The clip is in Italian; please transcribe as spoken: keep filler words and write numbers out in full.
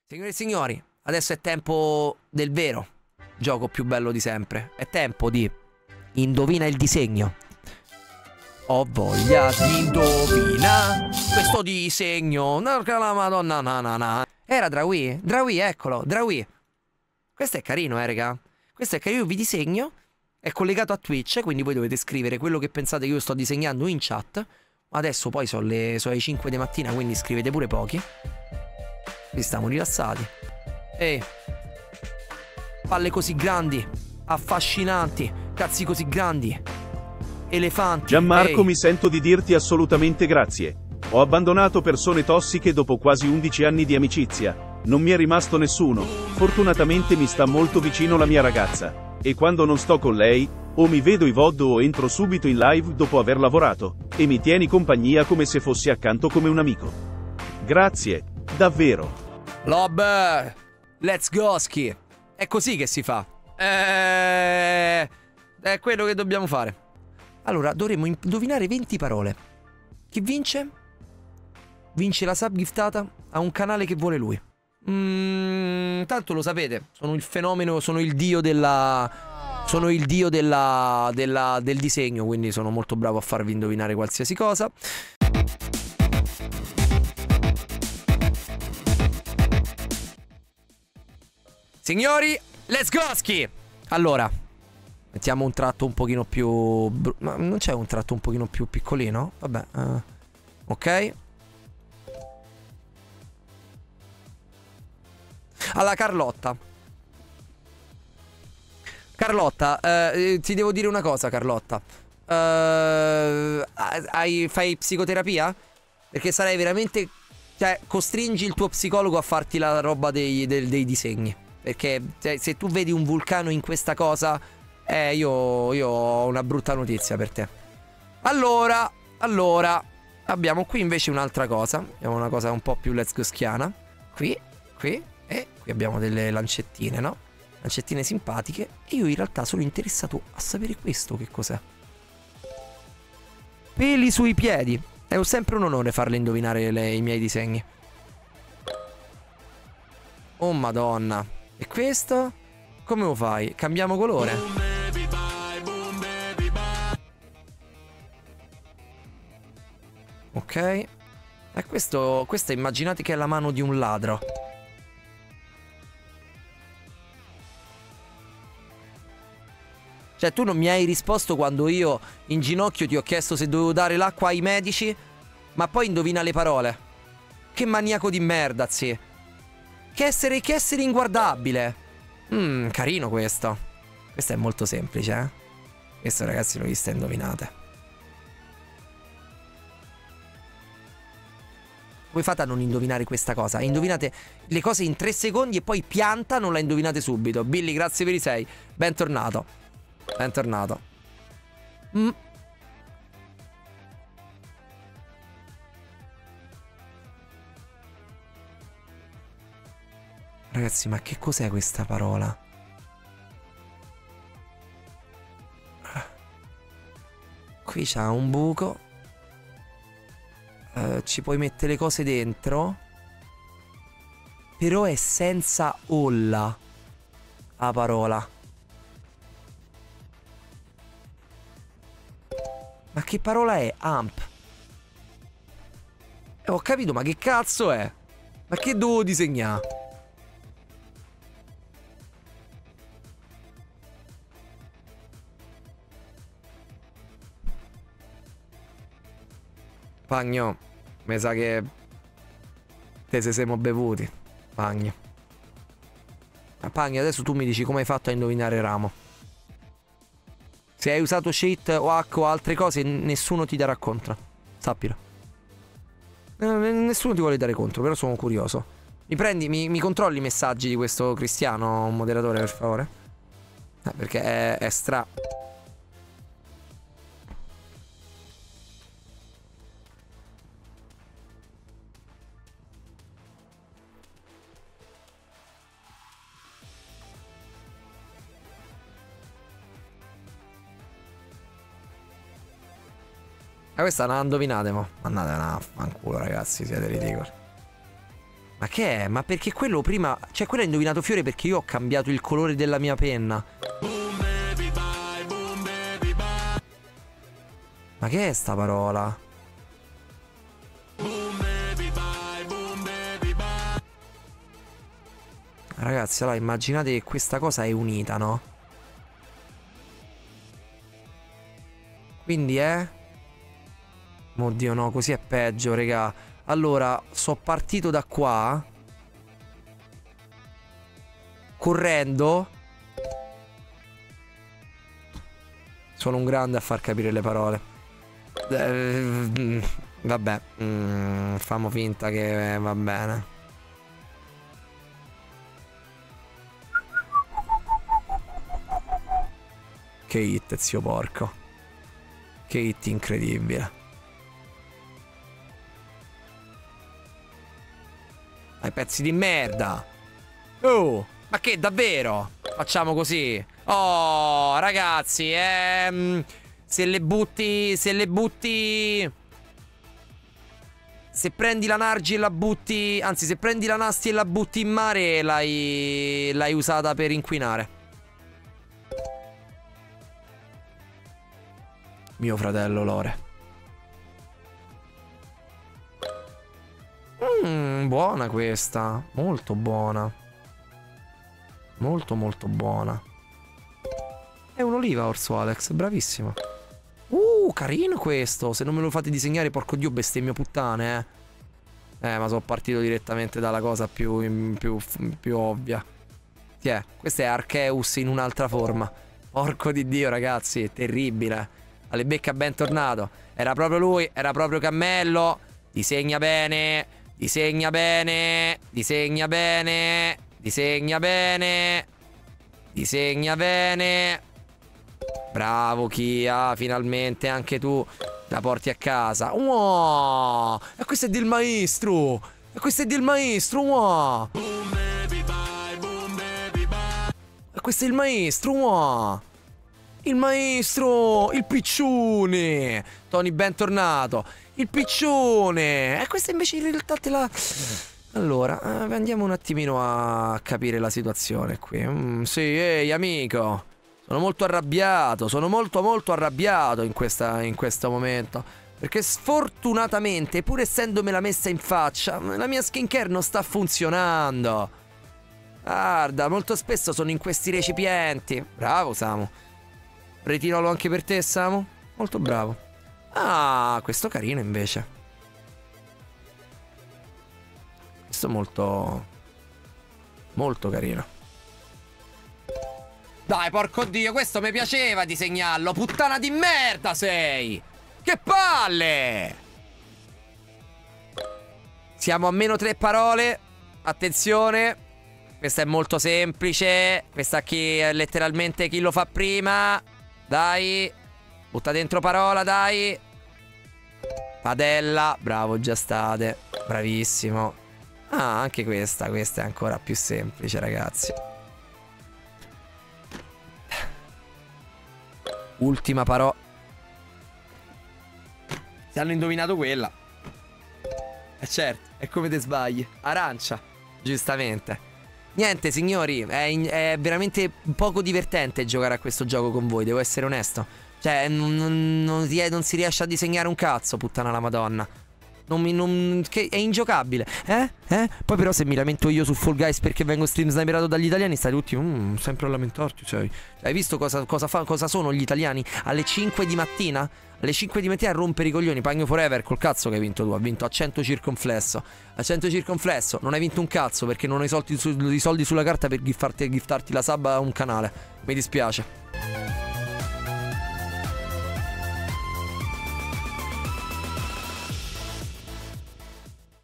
Signore e signori, adesso è tempo del vero gioco più bello di sempre. È tempo di indovina il disegno. Ho voglia di indovina questo disegno. La madonna na na na. Era Draui? Draui, eccolo, Draui. Questo è carino, eh, raga. Questo è carino, io vi disegno. È collegato a Twitch, quindi voi dovete scrivere quello che pensate che io sto disegnando in chat. Adesso poi sono le, sono le cinque di mattina, quindi scrivete pure pochi. Quindi stiamo rilassati. Ehi, palle così grandi, affascinanti, cazzi così grandi, elefanti. Gianmarco, ehi. mi sento di dirti assolutamente grazie. Ho abbandonato persone tossiche dopo quasi undici anni di amicizia. Non mi è rimasto nessuno. Fortunatamente mi sta molto vicino la mia ragazza. E quando non sto con lei, o mi vedo i V O D o entro subito in live dopo aver lavorato, e mi tieni compagnia come se fossi accanto come un amico. Grazie, davvero. Lob, let's go ski. È così che si fa. Eh, è quello che dobbiamo fare. Allora, dovremmo indovinare venti parole. Chi vince? Vince la sub giftata a un canale che vuole lui. Mm, tanto lo sapete, sono il fenomeno, sono il dio della... Sono il dio della, della, del disegno, quindi sono molto bravo a farvi indovinare qualsiasi cosa. Signori, let's go ski! Allora, mettiamo un tratto un pochino più... Ma non c'è un tratto un pochino più piccolino? Vabbè, uh, ok. Alla Carlotta. Carlotta, eh, ti devo dire una cosa, Carlotta. Eh, hai, fai psicoterapia? Perché sarei veramente... Cioè, costringi il tuo psicologo a farti la roba dei, dei, dei disegni. Perché cioè, se tu vedi un vulcano in questa cosa, eh, io, io ho una brutta notizia per te. Allora, allora, abbiamo qui invece un'altra cosa. Abbiamo una cosa un po' più let's go schiana. Qui, qui, e qui abbiamo delle lancettine, no? Lancettine simpatiche. E io in realtà sono interessato a sapere questo che cos'è. Peli sui piedi. È sempre un onore farle indovinare le, i miei disegni. Oh madonna. E questo? Come lo fai? Cambiamo colore? Ok. E questo, questo immaginate che è la mano di un ladro. Cioè tu non mi hai risposto quando io in ginocchio ti ho chiesto se dovevo dare l'acqua ai medici, ma poi indovina le parole. Che maniaco di merda, sì. Che essere, che essere inguardabile. Mmm, carino questo. Questo è molto semplice, eh. Questo ragazzi lo viste indovinate. Come fate a non indovinare questa cosa? Indovinate le cose in tre secondi e poi pianta non la indovinate subito. Billy, grazie per i sei. Bentornato. Bentornato. Mm. Ragazzi, ma che cos'è questa parola? Qui c'ha un buco. uh, Ci puoi mettere le cose dentro. Però è senza olla la parola. Ma che parola è? Amp. Eh, ho capito, ma che cazzo è? Ma che devo disegnare? Pagno, mi sa che te se siamo bevuti. Pagno. Ma Pagno, adesso tu mi dici come hai fatto a indovinare ramo. Se hai usato shit o hack o altre cose, nessuno ti darà contro. Sappilo. Eh, nessuno ti vuole dare contro, però sono curioso. Mi prendi, mi, mi controlli i messaggi di questo Cristiano, moderatore, per favore? Eh, perché è, è stra... Ma questa non la indovinate, mo. Mandate una fanculo, ragazzi, siete ridicoli. Ma che è? Ma perché quello prima... Cioè quello ha indovinato fiore perché io ho cambiato il colore della mia penna. Ma che è sta parola? Ragazzi, allora immaginate che questa cosa è unita, no? Quindi è... Oddio no, così è peggio, raga. Allora, sono partito da qua correndo. Sono un grande a far capire le parole. eh, Vabbè, mm, famo finta che va bene. Che hit, zio porco. Che hit incredibile. Ai pezzi di merda. Oh, ma che davvero? Facciamo così. Oh, ragazzi, ehm, se le butti, se le butti, se prendi la Nargi e la butti, anzi, se prendi la Nasti e la butti in mare, l'hai l'hai usata per inquinare. Mio fratello Lore. Mmm, buona questa. Molto buona. Molto molto buona. È un'oliva Orso Alex, bravissimo. Uh, carino questo. Se non me lo fate disegnare, porco dio, bestemmio puttane, eh. Eh, ma sono partito direttamente dalla cosa più, più, più ovvia. Sì, è. Questo è Arceus in un'altra forma. Porco di dio, ragazzi, è terribile. Alle becca bentornato. Era proprio lui, era proprio Cammello. Disegna bene, disegna bene, disegna bene, disegna bene, disegna bene. Bravo Kia, finalmente anche tu la porti a casa. Wow! E questo è del maestro. E questo è del maestro, wow! E questo è il maestro, wow! Il maestro, il piccione. Tony, bentornato. Il piccione. E questa invece in realtà te la... Allora, eh, andiamo un attimino a capire la situazione qui. Mm, sì, ehi amico. Sono molto arrabbiato. Sono molto molto arrabbiato in, questa, in questo momento. Perché sfortunatamente, pur essendomela messa in faccia, la mia skincare non sta funzionando. Guarda, molto spesso sono in questi recipienti. Bravo Samu. Retinolo anche per te, Samu? Molto bravo. Ah, questo carino invece. Questo molto... molto carino. Dai, porco dio, questo mi piaceva disegnarlo. Puttana di merda sei! Che palle! Siamo a meno tre parole. Attenzione. Questa è molto semplice. Questa qui è letteralmente chi lo fa prima. Dai. Butta dentro parola, dai. Padella. Bravo, già state. Bravissimo. Ah, anche questa. Questa è ancora più semplice, ragazzi. Ultima parola. Ti hanno indovinato quella. Eh certo, è come te sbagli. Arancia. Giustamente. Niente signori, è, in, è veramente poco divertente giocare a questo gioco con voi, devo essere onesto. Cioè non, non, non, non si riesce a disegnare un cazzo, puttana la madonna. Non mi, non, che è ingiocabile. Eh? Eh? Poi però se mi lamento io su Fall Guys perché vengo stream sniperato dagli italiani, state tutti mm, sempre a lamentarti, cioè. Hai visto cosa, cosa, fa, cosa sono gli italiani? Alle cinque di mattina? Alle cinque di mattina a rompere i coglioni. Pagno Forever, col cazzo che hai vinto tu. Ha vinto a cento circonflesso. A cento circonflesso non hai vinto un cazzo perché non hai soldi, su, i soldi sulla carta per giftarti, giftarti la sub a un canale. Mi dispiace.